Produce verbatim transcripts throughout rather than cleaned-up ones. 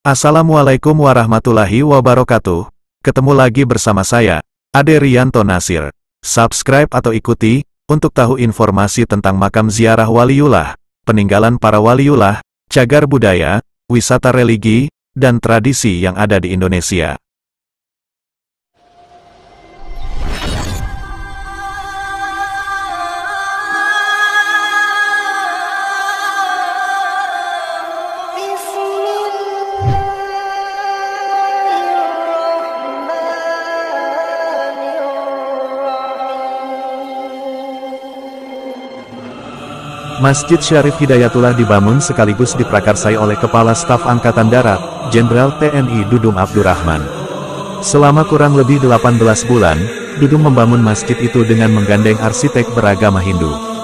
Assalamualaikum warahmatullahi wabarakatuh. Ketemu lagi bersama saya, Ade Rianto Nasir. Subscribe atau ikuti, untuk tahu informasi tentang makam ziarah waliullah, peninggalan para waliullah, cagar budaya, wisata religi, dan tradisi yang ada di Indonesia. Masjid Syarif Hidayatullah dibangun sekaligus diprakarsai oleh Kepala Staf Angkatan Darat, Jenderal T N I Dudung Abdurrahman. Selama kurang lebih delapan belas bulan, Dudung membangun masjid itu dengan menggandeng arsitek beragama Hindu.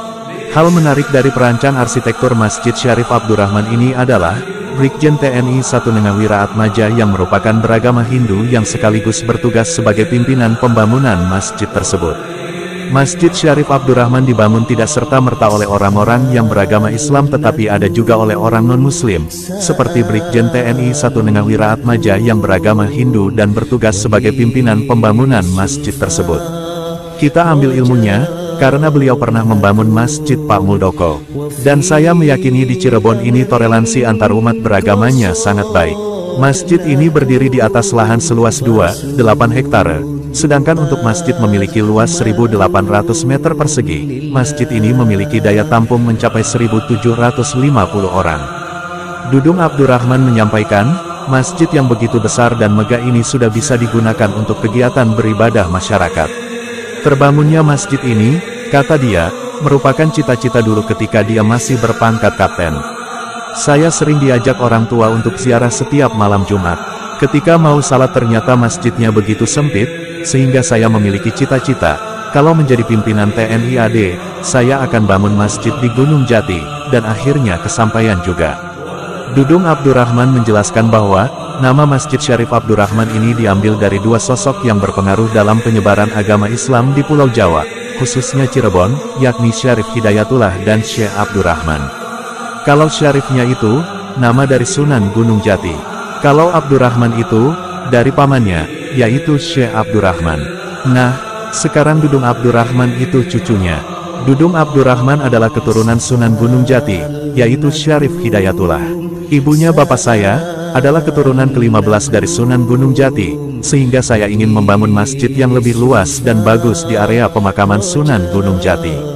Hal menarik dari perancang arsitektur Masjid Syarif Abdurrahman ini adalah, Brigjen T N I satu Nengawira Atmaja yang merupakan beragama Hindu yang sekaligus bertugas sebagai pimpinan pembangunan masjid tersebut. Masjid Syarif Abdurrahman dibangun tidak serta-merta oleh orang-orang yang beragama Islam tetapi ada juga oleh orang non-Muslim, seperti Brigjen T N I satu Nengawira Atmaja yang beragama Hindu dan bertugas sebagai pimpinan pembangunan masjid tersebut. Kita ambil ilmunya, karena beliau pernah membangun Masjid Pak Muldoko. Dan saya meyakini di Cirebon ini toleransi antar umat beragamanya sangat baik. Masjid ini berdiri di atas lahan seluas dua koma delapan hektare. Sedangkan untuk masjid memiliki luas seribu delapan ratus meter persegi, masjid ini memiliki daya tampung mencapai seribu tujuh ratus lima puluh orang. Dudung Abdurrahman menyampaikan, masjid yang begitu besar dan megah ini sudah bisa digunakan untuk kegiatan beribadah masyarakat. Terbangunnya masjid ini, kata dia, merupakan cita-cita dulu ketika dia masih berpangkat kapten. Saya sering diajak orang tua untuk ziarah setiap malam Jumat. Ketika mau salat ternyata masjidnya begitu sempit, sehingga saya memiliki cita-cita, kalau menjadi pimpinan T N I A D, saya akan bangun masjid di Gunung Jati, dan akhirnya kesampaian juga. Dudung Abdurrahman menjelaskan bahwa, nama Masjid Syarif Abdurrahman ini diambil dari dua sosok yang berpengaruh dalam penyebaran agama Islam di Pulau Jawa, khususnya Cirebon, yakni Syarif Hidayatullah dan Syekh Abdurrahman. Kalau Syarifnya itu, nama dari Sunan Gunung Jati. Kalau Abdurrahman itu, dari pamannya, yaitu Syekh Abdurrahman. Nah, sekarang Dudung Abdurrahman itu cucunya. Dudung Abdurrahman adalah keturunan Sunan Gunung Jati, yaitu Syarif Hidayatullah. Ibunya bapak saya, adalah keturunan kelima belas dari Sunan Gunung Jati, sehingga saya ingin membangun masjid yang lebih luas dan bagus di area pemakaman Sunan Gunung Jati.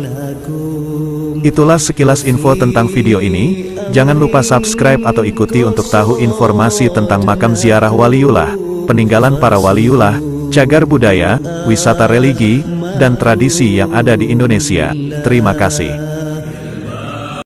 Itulah sekilas info tentang video ini. Jangan lupa subscribe atau ikuti untuk tahu informasi tentang makam ziarah waliullah, peninggalan para waliullah, cagar budaya, wisata religi, dan tradisi yang ada di Indonesia. Terima kasih.